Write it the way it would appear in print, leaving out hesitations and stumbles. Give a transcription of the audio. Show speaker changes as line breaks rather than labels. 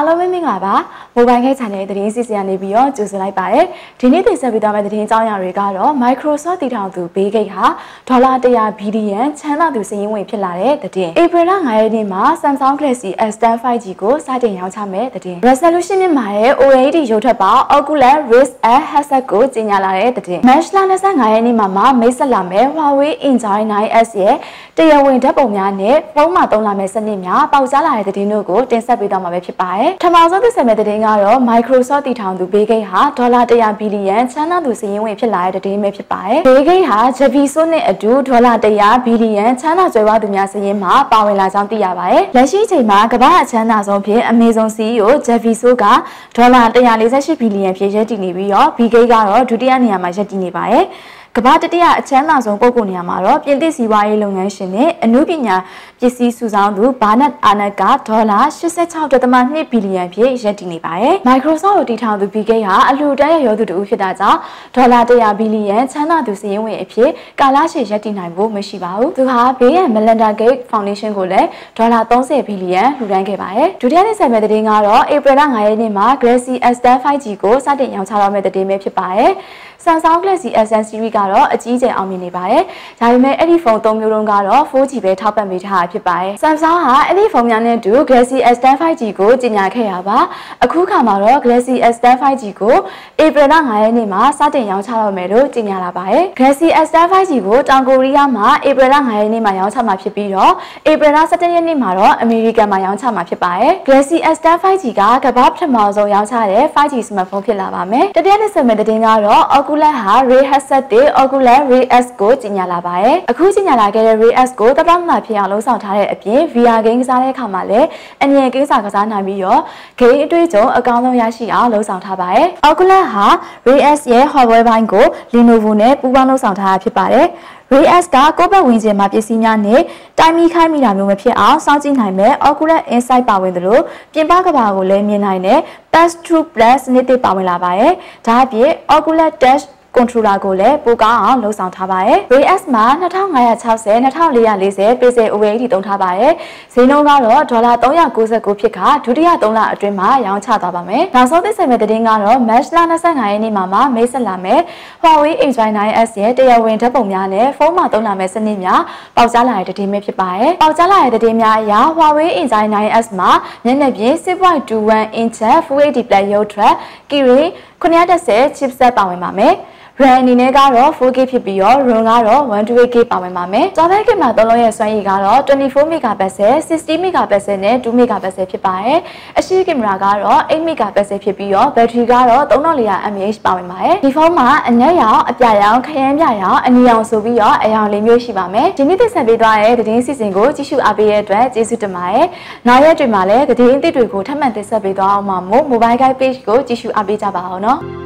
အားလုံးပဲမင်္ဂလာပါမိုဘိုင်းခိုက် channel သတင်းစီစဉ်နေပြီးတော့ကြိုဆိုလိုက်ပါတယ်ဒီနေ့တင်ဆက်ပေးသွားမယ့်သတင်းကြောင်းရာတွေကတော့ Microsoft တည်ထောင်သူ Bill Gates ဟာဒေါ်လာ100 ဘီလီယံချမ်းသာသူစာရင်းဝင်ဖြစ်လာတဲ့သတင်း April 9 ရက်နေ့မှာ Samsung Galaxy S10 5G ကိုစတင်ရောင်းချမယ့်သတင်း Resolution မြင့်မာတဲ့ OLED ရုပ်ထက်ပေါက် Oculus Rift S headset ကိုကြေညာလာတဲ့သတင်း March 25 ရက်နေ့မှာမိတ်ဆက်လာမယ့် Huawei Enjoy 9S ရဲ့တရားဝင်ဓာတ်ပုံများနဲ့ဖုန်းမှာသုံးလာမယ့်စနစ်များပေါက်ကြားလာတဲ့သတင်းတို့ကိုတင်ဆက်ပေးသွားမှာပဲဖြစ်ပါတယ်ထမအောင်ဆုံးသိဆက်မယ့်သတင်းကတော့ Microsoft တည်ထောင်သူ Bill Gates ဟာဒေါ်လာ100 ဘီလီယံချမ်းသာသူစာရင်းဝင်ဖြစ်လာတဲ့သတင်းပဲဖြစ်ပါတယ် Bill Gates ဟာ Jeff Bezos နဲ့အတူဒေါ်လာ100 ဘီလီယံချမ်းသာကြွယ်ဝသူများစာရင်းမှာပါဝင်လာကြောင်းသိရပါတယ်လက်ရှိအချိန်မှာကမ္ဘာ့အချမ်းသာဆုံးဖြစ် Amazon CEO Jeff Bezos ကဒေါ်လာ148 ဘီလီယံဖြစ်ရပ်တည်နေပြီးတော့ Bill Gates ကတော့ဒုတိယနေရာမှာရပ်တည်နေပါတယ်ကမ္ဘာတတိယအချမ်းသာဆုံးပုဂ္ဂိုလ်နေရာမှာတော့ပြင်သစ်စီးပွားရေးလုပ်ငန်းရှင်နဲ့အမှုပညာပစ္စည်းစုဆောင်းသူဘာနတ်အာနတ်ကဒေါ်လာ 86.2 ဘီလီယံဖြင့်ရပ်တည်နေပါတယ်။ Microsoft ကိုတည်ထောင်သူ Bill Gates ဟာအလှူဒန်းရရောသူတူဖြစ်တာကြောင့်ဒေါ်လာ100 ဘီလီယံချမ်းသာသူစာရင်းဝင်အဖြစ်ကာလရှည်ရပ်တည်နိုင်ဖို့မရှိပါဘူး။သူဟာ Bill and Melinda Gates Foundation ကိုလည်းဒေါ်လာ30 ဘီလီယံလှူဒန်းခဲ့ပါတယ်။ဒုတိယနေ့ဆက်မဲ့သတင်းကတော့ April 9 ရက်နေ့မှာ Galaxy S10 5G ကိုစတင်ရောင်းချတော့မယ့်သတင်းပဲဖြစ်ပါတယ်။ Samsung Galaxy S10 series ကတော့အကြီးအကျယ်အောင်မြင်နေပါတယ်။ဒါပေမဲ့အဲ့ဒီဖုန်း၃မျိုးလုံးကတော့ 4G ပဲထောက်ပံ့ပေးထားတာဖြစ်ပါတယ်။ Samsung ဟာအဲ့ဒီဖုန်းများနဲ့အတူ Galaxy S10 5G ကိုကြေညာခဲ့ရပါအခုခါမှာတော့ Galaxy S10 5G ကို April 9 ရက်နေ့မှာစတင်ရောင်းချတော့မယ်လို့ကြေညာလာပါတယ်။ Galaxy S10 5G ကိုတောင်ကိုရီးယားမှာ April 9 ရက်နေ့မှာရောင်းချမှာဖြစ်ပြီးတော့ April 17 ရက်နေ့မှာတော့အမေရိကန်မှာရောင်းချမှာဖြစ်ပါတယ်။ Galaxy S10 5G ကကမ္ဘာပထမဆုံးရောင်းချတဲ့ 5G smartphone ဖြစ်လာပါမယ်။တတိယနေ့ဆက်မဲ့သတင်းကတော့ Oculus ဟာ Rift headset တွေ Oculus Rift S ကိုကြေညာလာပါတယ်။အခုကြေညာလာခဲ့တဲ့ Rift S ကိုတပတ်မှဖြစ်အောင်လုံးဆောင်ထားတဲ့အပြင် VR game ကစားတဲ့အခါမှာလည်းအမြင်ကိစ္စကစားနိုင်ပြီးတော့ game အတွေ့အကြုံအကောင်းဆုံးရရှိအောင်လုံးဆောင်ထားပါတယ်။ Oculus ဟာ Rift S ရဲ့ hardware ဘိုင်းကို Lenovo နဲ့ပူးပေါင်းလုံးဆောင်ထားတာဖြစ်ပါတယ်။ Rift S ကကိုယ့်ဘက်ဝင်ခြင်းမှာပစ္စည်းများနဲ့တိုင်းမိခိုင်းမိတာမျိုးမဖြစ်အောင်စောင့်ကြည့်နိုင်မဲ့ Oculus Insight ပါဝင်သလိုပြင်ပကဘာကိုလည်းမြင်နိုင်တဲ့ Pass Through Plus စနစ်တွေပါဝင်လာပါတယ်။ဒါအပြင် Oculus Dash controller ကိုလည်းပိုကောင်းအောင်လှုပ်ဆောင်ထားပါတယ်။ Rift S မှာ2560 2440 pixel OLED သုံးထားပါတယ်။ဈေးနှုန်းကတော့ဒေါ်လာ399ဖြစ်ခါဒုတိယ3လအတွင်းမှာရောင်းချသွားပါမယ်။နောက်ဆုံးသိဆက်မဲ့သတင်းကတော့ March 25 ရက်နေ့မှာမိတ်ဆက်လာမဲ့ Huawei Enjoy 9S ရဲ့တရားဝင်ဓာတ်ပုံများနဲ့ဖုန်းမှာသုံးလာမဲ့စနစ်များပေါက်ကြားလာတဲ့သတင်းပဲဖြစ်ပါတယ်။ပေါက်ကြားလာတဲ့သတင်းများအရ Huawei Enjoy 9S မှာမျက်နှာပြင် 6.21 inch Full HD Plus ရုပ်ထက် Kirin 910 chipset ပါဝင်ပါမယ်။ RAM အနေနဲ့ကတော့ 4K ဖြစ်ပြီးတော့ ROM ကတော့ 128GB ပါဝင်ပါမယ်။ကျောင်းသားကင်မရာသုံးလုံးရဲ့စွမ်းရည်ကတော့ 24 megapixel, 60 megapixel နဲ့ 2 megapixel ဖြစ်ပါတယ်။အရှိကင်မရာကတော့ 8 megapixel ဖြစ်ပြီးတော့ battery ကတော့ 3400 mAh ပါဝင်ပါတယ်။ဒီဖုန်းမှာအနက်ရောင်အပြရောင်ခရမ်းပြရောင်အနီရောင်ဆိုပြီးတော့အရောင်လေးမျိုးရှိပါမယ်။ဒီနေ့သိဆက်ပေးသွားတဲ့သတင်းစီစဉ်ကိုကြည့်ရှုအားပေးတဲ့အတွက်ကျေးဇူးတင်ပါတယ်။နောက်ရက်တွေမှာလည်းသတင်းအသစ်တွေကိုထပ်မံတင်ဆက်ပေးသွားအောင်မှာမို့ Mobile Guide Page ကိုကြည့်ရှုအားပေးကြပါအောင်နော်။